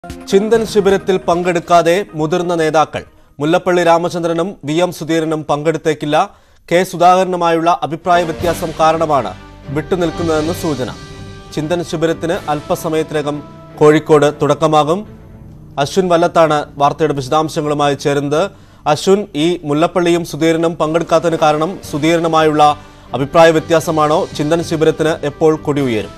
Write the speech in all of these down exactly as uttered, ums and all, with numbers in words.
ചിന്തൻ ശിബിരത്തിൽ പങ്കെടുക്കാതെ മുതിർന്ന നേതാക്കൾ മുല്ലപ്പള്ളി രാമചന്ദ്രനും വി എം സുധീരനും പങ്കെടുത്തേക്കില്ല. കെ സുധാകരനുമായുള്ള അഭിപ്രായ വ്യത്യാസം കാരണമാണ് വിട്ടുനിൽക്കുന്നതെന്ന് സൂചന. ചിന്തൻ ശിബിരത്തിന് അല്പസമയത്തിനകം കോഴിക്കോട് തുടക്കമാകും. അശ്വിൻ വല്ലത്താണ് വാർത്തയുടെ വിശദാംശങ്ങളുമായി ചേരുന്നത്. അശ്വിൻ, ഈ മുല്ലപ്പള്ളിയും സുധീരനും പങ്കെടുക്കാത്തതിന് കാരണം സുധീരനുമായുള്ള അഭിപ്രായ വ്യത്യാസമാണോ? ചിന്തൻ ശിബിരത്തിന് എപ്പോൾ കൊടി ഉയരും?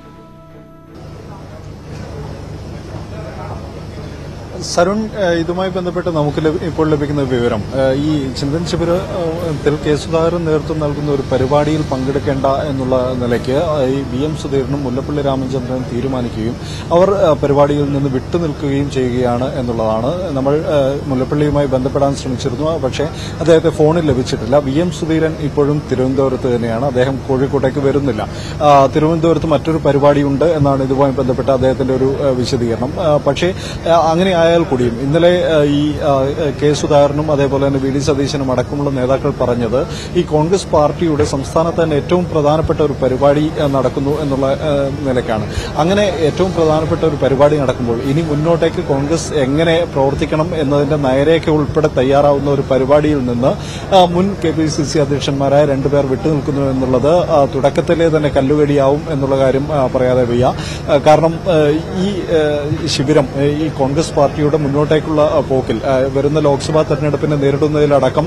സരുൺ, ഇതുമായി ബന്ധപ്പെട്ട് നമുക്ക് ഇപ്പോൾ ലഭിക്കുന്ന വിവരം, ഈ ചിന്തൻ ശിബിരത്തിൽ കെ സുധാകരൻ നേതൃത്വം നൽകുന്ന ഒരു പരിപാടിയിൽ പങ്കെടുക്കേണ്ട എന്നുള്ള നിലയ്ക്ക് ഈ വി എം സുധീരനും മുല്ലപ്പള്ളി രാമചന്ദ്രനും തീരുമാനിക്കുകയും അവർ പരിപാടിയിൽ നിന്ന് വിട്ടുനിൽക്കുകയും ചെയ്യുകയാണ് എന്നുള്ളതാണ്. നമ്മൾ മുല്ലപ്പള്ളിയുമായി ബന്ധപ്പെടാൻ ശ്രമിച്ചിരുന്നു, പക്ഷേ അദ്ദേഹത്തെ ഫോണിൽ ലഭിച്ചിട്ടില്ല. വി എം സുധീരൻ ഇപ്പോഴും തിരുവനന്തപുരത്ത് തന്നെയാണ്. അദ്ദേഹം കോഴിക്കോട്ടേക്ക് വരുന്നില്ല. തിരുവനന്തപുരത്ത് മറ്റൊരു പരിപാടിയുണ്ട് എന്നാണ് ഇതുമായി ബന്ധപ്പെട്ട അദ്ദേഹത്തിന്റെ ഒരു വിശദീകരണം. പക്ഷേ അങ്ങനെ ആയാൽ കൂടിയും ഇന്നലെ ഈ കെ സുധാകരനും അതേപോലെ തന്നെ വി ഡി സതീശനും അടക്കമുള്ള നേതാക്കൾ പറഞ്ഞത് ഈ കോൺഗ്രസ് പാർട്ടിയുടെ സംസ്ഥാനത്ത് തന്നെ ഏറ്റവും പ്രധാനപ്പെട്ട ഒരു പരിപാടി നടക്കുന്നു എന്നുള്ള നിലയ്ക്കാണ്. അങ്ങനെ ഏറ്റവും പ്രധാനപ്പെട്ട ഒരു പരിപാടി നടക്കുമ്പോൾ ഇനി മുന്നോട്ടേക്ക് കോൺഗ്രസ് എങ്ങനെ പ്രവർത്തിക്കണം എന്നതിന്റെ നയരേഖ ഉൾപ്പെടെ തയ്യാറാവുന്ന ഒരു പരിപാടിയിൽ നിന്ന് മുൻ കെ പി സി സി അധ്യക്ഷന്മാരായ രണ്ടുപേർ വിട്ടുനിൽക്കുന്നു എന്നുള്ളത് തുടക്കത്തിലെ തന്നെ കല്ലുകടിയാവും എന്നുള്ള കാര്യം പറയാതെ വയ്യ. കാരണം ഈ ശിബിരം ഈ കോൺഗ്രസ് പാർട്ടിയുടെ മുന്നോട്ടേക്കുള്ള പോക്കിൽ വരുന്ന ലോക്സഭാ തെരഞ്ഞെടുപ്പിനെ നേരിടുന്നതിലടക്കം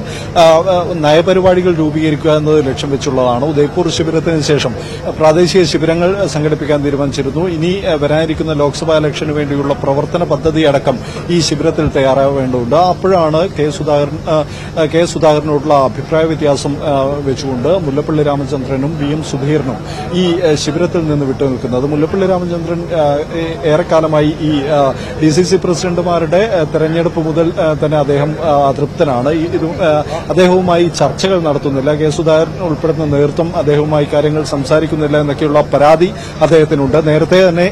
നയപരിപാടികൾ രൂപീകരിക്കുക എന്നത് ലക്ഷ്യം വെച്ചുള്ളതാണ്. ഉദയ്പൂർ ശിബിരത്തിന് ശേഷം പ്രാദേശിക ശിബിരങ്ങൾ സംഘടിപ്പിക്കാൻ തീരുമാനിച്ചിരുന്നു. ഇനി വരാനിരിക്കുന്ന ലോക്സഭാ ഇലക്ഷന് വേണ്ടിയുള്ള പ്രവർത്തന പദ്ധതി അടക്കം ഈ ശിബിരത്തിൽ തയ്യാറാവേണ്ടതുണ്ട്. അപ്പോഴാണ് കെ സുധാകരൻ കെ സുധാകരനോടുള്ള അഭിപ്രായ വ്യത്യാസം വെച്ചുകൊണ്ട് മുല്ലപ്പള്ളി രാമചന്ദ്രനും വി എം സുധീരനും ഈ ശിബിരത്തിൽ നിന്ന് വിട്ടുനിൽക്കുന്നത്. മുല്ലപ്പള്ളി രാമചന്ദ്രൻ ഏറെക്കാലമായി ഈ ഡി സി സി പ്രസിഡന്റുമാരുടെ തെരഞ്ഞെടുപ്പ് മുതൽ തന്നെ അദ്ദേഹം അതൃപ്തനാണ്. ഇത് അദ്ദേഹവുമായി ചർച്ചകൾ നടത്തുന്നില്ല, കെ സുധാകരൻ ഉൾപ്പെടുന്ന നേതൃത്വം അദ്ദേഹവുമായി കാര്യങ്ങൾ സംസാരിക്കുന്നില്ല എന്നൊക്കെയുള്ള പരാതി അദ്ദേഹത്തിനുണ്ട്. നേരത്തെ തന്നെ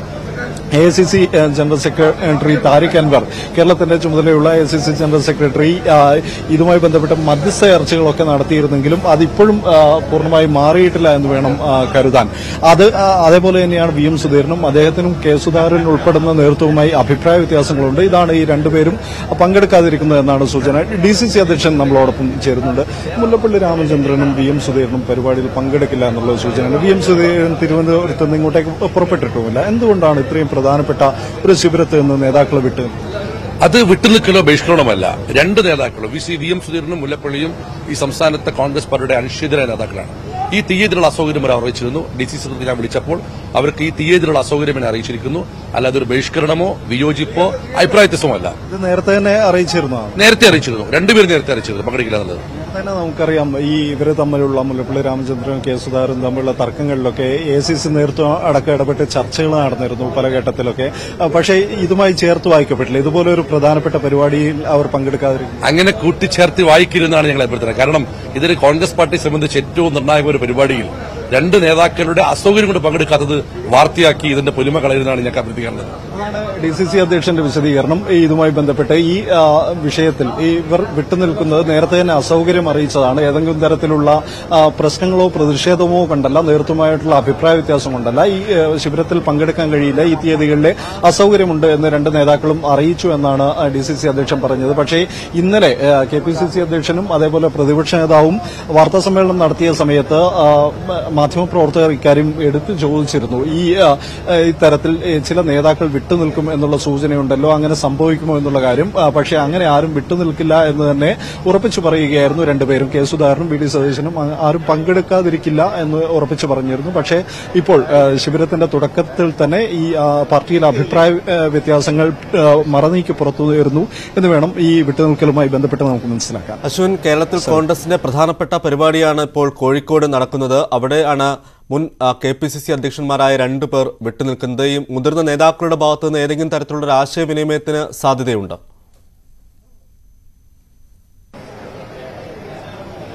A I C C general secretary Tariq Anwar, കേരളത്തിന്റെ ചുമതലയുള്ള A I C C general secretary, ഇതുമായി ബന്ധപ്പെട്ട മധ്യസ്ഥ ചർച്ചകളൊക്കെ നടത്തിയിരുന്നെങ്കിലും അതിപ്പോഴും പൂർണ്ണമായി മാറിയിട്ടില്ല എന്ന് വേണം കരുതാൻ. അത് അതേപോലെ തന്നെയാണ് വി എം സുധീരനും. അദ്ദേഹത്തിനും കെ സുധാകരൻ ഉൾപ്പെടുന്ന നേതൃത്വവുമായി അഭിപ്രായ വ്യത്യാസങ്ങളുണ്ട്. ഇതാണ് ഈ രണ്ടുപേരും പങ്കെടുക്കാതിരിക്കുന്നതെന്നാണ് സൂചന. ഡി സി സി അധ്യക്ഷൻ നമ്മളോടൊപ്പം ചേരുന്നുണ്ട്. മുല്ലപ്പള്ളി രാമചന്ദ്രനും വി എം സുധീരനും പരിപാടിയിൽ പങ്കെടുക്കില്ല എന്നുള്ള സൂചനയാണ്. വി എം സുധീരൻ തിരുവനന്തപുരത്ത് നിന്ന് ഇങ്ങോട്ടേക്ക് പുറപ്പെട്ടിട്ടുമില്ല. എന്തുകൊണ്ടാണ് ഇത്രയും പ്രധാനപ്പെട്ട ഒരു ശിബിരത്തിൽ നിന്ന് നേതാക്കളെ വിട്ട്? അത് വിട്ടുനിൽക്കലോ ബഹിഷ്കരണമല്ല. രണ്ട് നേതാക്കളും വി സി വി എം സുധീരനും മുല്ലപ്പള്ളിയും ഈ സംസ്ഥാനത്തെ കോൺഗ്രസ് പാർട്ടിയുടെ അനിശ്ചിതരായ നേതാക്കളാണ്. ഈ തീയതിയിലുള്ള അസൗകര്യം അവർ അറിയിച്ചിരുന്നു. ഡി സി സി ഞാൻ വിളിച്ചപ്പോൾ അവർക്ക് ഈ തീയതിയിലുള്ള അസൗകര്യം എന്നെ അറിയിച്ചിരിക്കുന്നു. അല്ലാതെ ഒരു ബഹിഷ്കരണമോ വിയോജിപ്പോ അഭിപ്രായ വ്യത്യാസമോ അല്ല. ഇത് നേരത്തെ തന്നെ അറിയിച്ചിരുന്നു. നേരത്തെ അറിയിച്ചിരുന്നു. രണ്ടുപേരും നേരത്തെ അറിയിച്ചിരുന്നു പങ്കെടുക്കില്ല എന്നുള്ളത്. തന്നെ നമുക്കറിയാം, ഈ ഇവര് തമ്മിലുള്ള മുല്ലപ്പള്ളി രാമചന്ദ്രനും കെ സുധാകരനും തമ്മിലുള്ള തർക്കങ്ങളിലൊക്കെ എ സി സി നേതൃത്വം അടക്കം ഇടപെട്ട് ചർച്ചകൾ നടന്നിരുന്നു പല ഘട്ടത്തിലൊക്കെ. പക്ഷേ ഇതുമായി ചേർത്ത് വായിക്കപ്പെട്ടില്ല. ഇതുപോലെ ഒരു പ്രധാനപ്പെട്ട പരിപാടിയിൽ അവർ പങ്കെടുക്കാതിരിക്കും. അങ്ങനെ കൂട്ടിച്ചേർത്ത് വായിക്കരുതെന്നാണ് ഞങ്ങൾ അഭ്യർത്ഥന. കാരണം ഇതിന് കോൺഗ്രസ് പാർട്ടിയെ സംബന്ധിച്ച് ഏറ്റവും നിർണായക ഒരു പരിപാടിയിൽ രണ്ട് നേതാക്കളുടെ അസൗകര്യം കൊണ്ട് പങ്കെടുക്കാത്തത് വാർത്തയാക്കി ഇതിന്റെ പൊലിമ കളയുന്നതാണ് ഞങ്ങൾക്ക് അഭ്യർത്ഥിക്കാറുള്ളത്. അതാണ് ഡി സി സി അധ്യക്ഷന്റെ വിശദീകരണം. ഇതുമായി ബന്ധപ്പെട്ട് ഈ വിഷയത്തിൽ ഇവർ വിട്ടുനിൽക്കുന്നത് നേരത്തെ തന്നെ അസൗകര്യം അറിയിച്ചതാണ്. ഏതെങ്കിലും തരത്തിലുള്ള പ്രശ്നങ്ങളോ പ്രതിഷേധമോ കൊണ്ടല്ല, നേതൃത്വമായിട്ടുള്ള അഭിപ്രായ വ്യത്യാസം കൊണ്ടല്ല. ഈ ശിബിരത്തിൽ പങ്കെടുക്കാൻ കഴിയില്ല, ഈ തീയതികളിലെ അസൗകര്യമുണ്ട് എന്ന് രണ്ട് നേതാക്കളും അറിയിച്ചു എന്നാണ് ഡി സി സി അധ്യക്ഷൻ പറഞ്ഞത്. പക്ഷേ ഇന്നലെ കെ പി സി സി അധ്യക്ഷനും അതേപോലെ പ്രതിപക്ഷ നേതാവും വാർത്താ സമ്മേളനം നടത്തിയ സമയത്ത് മാധ്യമപ്രവർത്തകർ ഇക്കാര്യം എടുത്തു ചോദിച്ചിരുന്നു. ഈ ഇത്തരത്തിൽ ചില നേതാക്കൾ വിട്ടുനിൽക്കും എന്നുള്ള സൂചനയുണ്ടല്ലോ, അങ്ങനെ സംഭവിക്കുമോ എന്നുള്ള കാര്യം. പക്ഷേ അങ്ങനെ ആരും വിട്ടുനിൽക്കില്ല എന്ന് തന്നെ ഉറപ്പിച്ചു പറയുകയായിരുന്നു രണ്ടുപേരും. കെ സുധാകരനും വി ഡി സതീശനും ആരും പങ്കെടുക്കാതിരിക്കില്ല എന്ന് ഉറപ്പിച്ചു പറഞ്ഞിരുന്നു. പക്ഷേ ഇപ്പോൾ ശിബിരത്തിന്റെ തുടക്കത്തിൽ തന്നെ ഈ പാർട്ടിയിലെ അഭിപ്രായ വ്യത്യാസങ്ങൾ മറനീക്കി പുറത്തു വരുന്നു എന്ന് വേണം ഈ വിട്ടുനിൽക്കലുമായി ബന്ധപ്പെട്ട് നമുക്ക് മനസ്സിലാക്കാം. അശ്വിൻ, കേരളത്തിൽ കോൺഗ്രസിന്റെ പ്രധാനപ്പെട്ട പരിപാടിയാണ് ഇപ്പോൾ കോഴിക്കോട് നടക്കുന്നത്. അവിടെയാണ് മുൻ കെ പി സി സി അധ്യക്ഷന്മാരായ രണ്ടു പേർ വിട്ടുനിൽക്കുന്നത്. ഈ മുതിർന്ന നേതാക്കളുടെ ഭാഗത്തു നിന്ന് ഏതെങ്കിലും തരത്തിലുള്ള ഒരു ആശയവിനിമയത്തിന് സാധ്യതയുണ്ട്?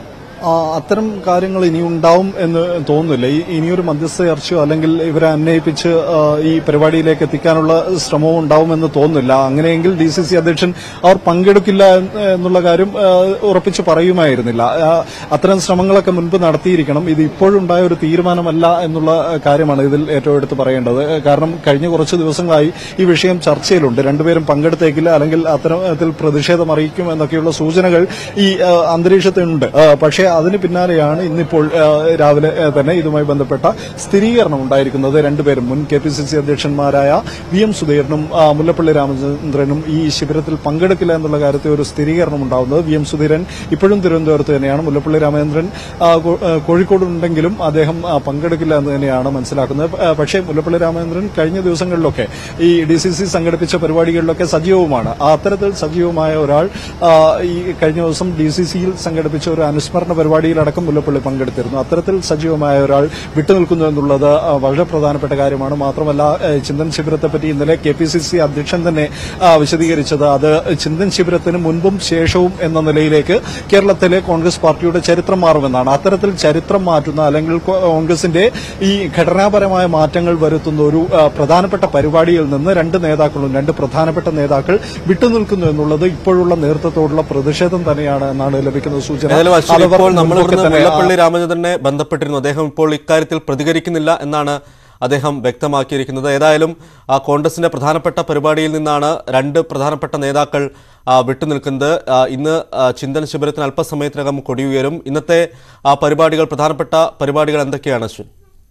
അത്തരം കാര്യങ്ങൾ ഇനി ഉണ്ടാവും എന്ന് തോന്നുന്നില്ല. ഇനിയൊരു മധ്യസ്ഥ ചർച്ചയോ അല്ലെങ്കിൽ ഇവരെ അന്വയിപ്പിച്ച് ഈ പരിപാടിയിലേക്ക് എത്തിക്കാനുള്ള ശ്രമവും ഉണ്ടാവുമെന്ന് തോന്നുന്നില്ല. അങ്ങനെയെങ്കിൽ ഡി സി സി അധ്യക്ഷൻ അവർ പങ്കെടുക്കില്ല എന്നുള്ള കാര്യം ഉറപ്പിച്ച് പറയുമായിരുന്നില്ല. അത്തരം ശ്രമങ്ങളൊക്കെ മുൻപ് നടത്തിയിരിക്കണം. ഇത് ഇപ്പോഴുണ്ടായ ഒരു തീരുമാനമല്ല എന്നുള്ള കാര്യമാണ് ഇതിൽ ഏറ്റവും എടുത്ത് പറയേണ്ടത്. കാരണം കഴിഞ്ഞ കുറച്ച് ദിവസങ്ങളായി ഈ വിഷയം ചർച്ചയിലുണ്ട്. രണ്ടുപേരും പങ്കെടുത്തേക്കില്ല അല്ലെങ്കിൽ അത്തരത്തിൽ പ്രതിഷേധം അറിയിക്കും എന്നൊക്കെയുള്ള സൂചനകൾ ഈ അന്തരീക്ഷത്തിനുണ്ട്. പക്ഷേ അതിന് പിന്നാലെയാണ് ഇന്നിപ്പോൾ രാവിലെ തന്നെ ഇതുമായി ബന്ധപ്പെട്ട സ്ഥിരീകരണം ഉണ്ടായിരിക്കുന്നത്. രണ്ടുപേരും മുൻ കെ പി സി സി അധ്യക്ഷന്മാരായ വി എം സുധീരനും മുല്ലപ്പള്ളി രാമചന്ദ്രനും ഈ ശിബിരത്തിൽ പങ്കെടുക്കില്ല എന്നുള്ള കാര്യത്തിൽ ഒരു സ്ഥിരീകരണം ഉണ്ടാവുന്നത്. വി എം സുധീരൻ ഇപ്പോഴും തിരുവനന്തപുരത്ത് തന്നെയാണ്. മുല്ലപ്പള്ളി രാമചന്ദ്രൻ കോഴിക്കോടുണ്ടെങ്കിലും അദ്ദേഹം പങ്കെടുക്കില്ല എന്ന് തന്നെയാണ് മനസ്സിലാക്കുന്നത്. പക്ഷേ മുല്ലപ്പള്ളി രാമചന്ദ്രൻ കഴിഞ്ഞ ദിവസങ്ങളിലൊക്കെ ഈ ഡി സി സി സംഘടിപ്പിച്ച പരിപാടികളിലൊക്കെ സജീവവുമാണ്. അത്തരത്തിൽ സജീവമായ ഒരാൾ ഈ കഴിഞ്ഞ ദിവസം ഡി സി സിയിൽ സംഘടിപ്പിച്ച ഒരു അനുസ്മരണ പരിപാടിയിലടക്കം മുല്ലപ്പള്ളി പങ്കെടുത്തിരുന്നു. അത്തരത്തിൽ സജീവമായ ഒരാൾ വിട്ടുനിൽക്കുന്നു എന്നുള്ളത് വളരെ പ്രധാനപ്പെട്ട കാര്യമാണ്. മാത്രമല്ല ചിന്തൻ ശിബിരത്തെപ്പറ്റി ഇന്നലെ കെ പി സി സി അധ്യക്ഷൻ തന്നെ വിശദീകരിച്ചത് അത് ചിന്തൻ ശിബിരത്തിന് മുൻപും ശേഷവും എന്ന നിലയിലേക്ക് കേരളത്തിലെ കോൺഗ്രസ് പാർട്ടിയുടെ ചരിത്രം മാറുമെന്നാണ്. അത്തരത്തിൽ ചരിത്രം മാറ്റുന്ന അല്ലെങ്കിൽ കോൺഗ്രസിന്റെ ഈ ഘടനാപരമായ മാറ്റങ്ങൾ വരുത്തുന്ന ഒരു പ്രധാനപ്പെട്ട പരിപാടിയിൽ നിന്ന് രണ്ട് നേതാക്കളും രണ്ട് പ്രധാനപ്പെട്ട നേതാക്കൾ വിട്ടുനിൽക്കുന്നു എന്നുള്ളത് ഇപ്പോഴുള്ള നേതൃത്വത്തോടുള്ള പ്രതിഷേധം തന്നെയാണ് എന്നാണ് ലഭിക്കുന്ന സൂചന. നമ്മൾ മുല്ലപ്പള്ളി രാമചന്ദ്രനെ ബന്ധപ്പെട്ടിരുന്നു. അദ്ദേഹം ഇപ്പോൾ ഇക്കാര്യത്തിൽ പ്രതികരിക്കുന്നില്ല എന്നാണ് അദ്ദേഹം വ്യക്തമാക്കിയിരിക്കുന്നത്. ഏതായാലും കോൺഗ്രസിന്റെ പ്രധാനപ്പെട്ട പരിപാടിയിൽ നിന്നാണ് രണ്ട് പ്രധാനപ്പെട്ട നേതാക്കൾ വിട്ടുനിൽക്കുന്നത്. ഇന്ന് ചിന്തൻ ശിബിരത്തിന് അല്പസമയത്തിനകം കൊടിയുയരും. ഇന്നത്തെ പരിപാടികൾ പ്രധാനപ്പെട്ട പരിപാടികൾ എന്തൊക്കെയാണ് അശ്വിൻ?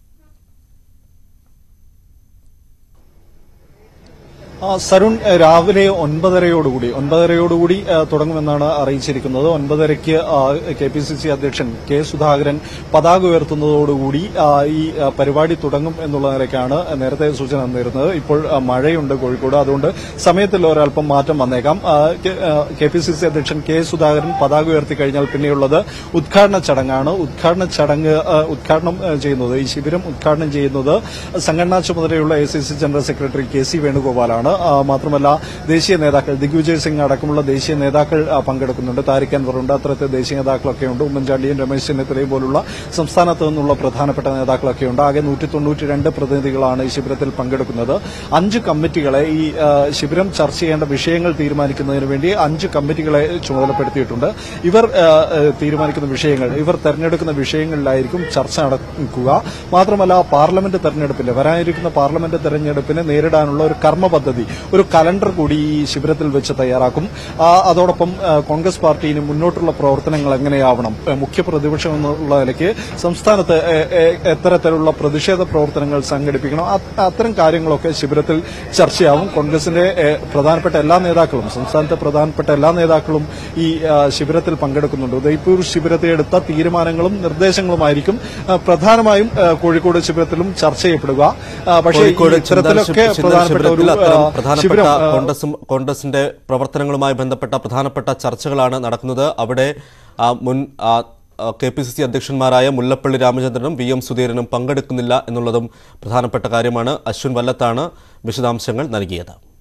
സരുൺ രാവിലെ ഒൻപതരയോടുകൂടി ഒൻപതരയോടുകൂടി തുടങ്ങുമെന്നാണ് അറിയിച്ചിരിക്കുന്നത്. ഒൻപതരയ്ക്ക് കെ പി സി സി അധ്യക്ഷൻ കെ സുധാകരൻ പതാക ഉയർത്തുന്നതോടുകൂടി ഈ പരിപാടി തുടങ്ങും എന്നുള്ള നിലയ്ക്കാണ് നേരത്തെ സൂചന തന്നിരുന്നത്. ഇപ്പോൾ മഴയുണ്ട് കോഴിക്കോട്, അതുകൊണ്ട് സമയത്തിൽ ഒരൽപ്പം മാറ്റം വന്നേക്കാം. കെ പി സി സി അധ്യക്ഷൻ കെ സുധാകരൻ പതാക ഉയർത്തി കഴിഞ്ഞാൽ പിന്നെയുള്ളത് ഉദ്ഘാടന ചടങ്ങാണ്. ഉദ്ഘാടന ചടങ്ങ് ഉദ്ഘാടനം ചെയ്യുന്നത് ഈ ശിബിരം ഉദ്ഘാടനം ചെയ്യുന്നത് സംഘടനാ ചുമതലയുള്ള A C C general secretary K C വേണുഗോപാലാണ്. മാത്രമല്ല ദേശീയ നേതാക്കൾ ദിഗ്വിജയ് സിംഗ് അടക്കമുള്ള ദേശീയ നേതാക്കൾ പങ്കെടുക്കുന്നുണ്ട്. താരിഖ് അൻവറുണ്ട്. അത്തരത്തിൽ ദേശീയ നേതാക്കളൊക്കെ ഉണ്ട്. ഉമ്മൻചാണ്ടിയും രമേശ് ചെന്നിത്തലയും പോലുള്ള സംസ്ഥാനത്ത് നിന്നുള്ള പ്രധാനപ്പെട്ട നേതാക്കളൊക്കെ ഉണ്ട്. ആകെ നൂറ്റി തൊണ്ണൂറ്റി രണ്ട് പ്രതിനിധികളാണ് ഈ ശിബിരത്തിൽ പങ്കെടുക്കുന്നത്. അഞ്ച് കമ്മിറ്റികളെ ഈ ശിബിരം ചർച്ച ചെയ്യേണ്ട വിഷയങ്ങൾ തീരുമാനിക്കുന്നതിന് വേണ്ടി അഞ്ച് കമ്മിറ്റികളെ ചുമതലപ്പെടുത്തിയിട്ടുണ്ട്. ഇവർ തീരുമാനിക്കുന്ന വിഷയങ്ങൾ ഇവർ തെരഞ്ഞെടുക്കുന്ന വിഷയങ്ങളിലായിരിക്കും ചർച്ച നടക്കുക. മാത്രമല്ല പാർലമെന്റ് തെരഞ്ഞെടുപ്പിൽ വരാനിരിക്കുന്ന പാർലമെന്റ് തെരഞ്ഞെടുപ്പിനെ നേരിടാനുള്ള ഒരു കർമ്മ പദ്ധതി ഒരു കലണ്ടർ കൂടി ഈ ശിബിരത്തിൽ വെച്ച് തയ്യാറാക്കും. അതോടൊപ്പം കോൺഗ്രസ് പാർട്ടിന് മുന്നോട്ടുള്ള പ്രവർത്തനങ്ങൾ എങ്ങനെയാവണം, മുഖ്യ പ്രതിപക്ഷം എന്നുള്ള നിലയ്ക്ക് സംസ്ഥാനത്ത് എത്തരത്തിലുള്ള പ്രതിഷേധ പ്രവർത്തനങ്ങൾ സംഘടിപ്പിക്കണം, അത്തരം കാര്യങ്ങളൊക്കെ ശിബിരത്തിൽ ചർച്ചയാവും. കോൺഗ്രസിന്റെ പ്രധാനപ്പെട്ട എല്ലാ നേതാക്കളും സംസ്ഥാനത്തെ പ്രധാനപ്പെട്ട എല്ലാ നേതാക്കളും ഈ ശിബിരത്തിൽ പങ്കെടുക്കുന്നുണ്ട്. ഉദയ്പൂർ ശിബിരത്തിൽ എടുത്ത തീരുമാനങ്ങളും നിർദ്ദേശങ്ങളുമായിരിക്കും പ്രധാനമായും കോഴിക്കോട് ശിബിരത്തിലും ചർച്ച ചെയ്യപ്പെടുക. പക്ഷേ ഇത്തരത്തിലൊക്കെ പ്രധാനപ്പെട്ട ഒരു പ്രധാനപ്പെട്ട കോൺഗ്രസും കോൺഗ്രസിന്റെ പ്രവർത്തനങ്ങളുമായി ബന്ധപ്പെട്ട പ്രധാനപ്പെട്ട ചർച്ചകളാണ് നടക്കുന്നത്. അവിടെ മുൻ കെ പി സി സി അധ്യക്ഷന്മാരായ മുല്ലപ്പള്ളി രാമചന്ദ്രനും വി എം സുധീരനും പങ്കെടുക്കുന്നില്ല എന്നുള്ളതും പ്രധാനപ്പെട്ട കാര്യമാണ്. അശ്വിൻ വല്ലത്താണ് വിശദാംശങ്ങൾ നൽകിയത്.